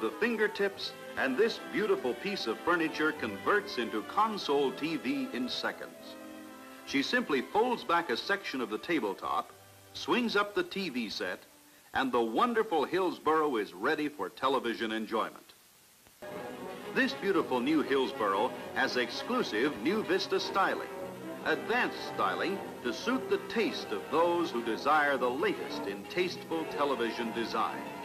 the fingertips, and this beautiful piece of furniture converts into console TV in seconds. She simply folds back a section of the tabletop, swings up the TV set, and the wonderful Hillsborough is ready for television enjoyment. This beautiful new Hillsborough has exclusive New Vista styling, advanced styling to suit the taste of those who desire the latest in tasteful television design.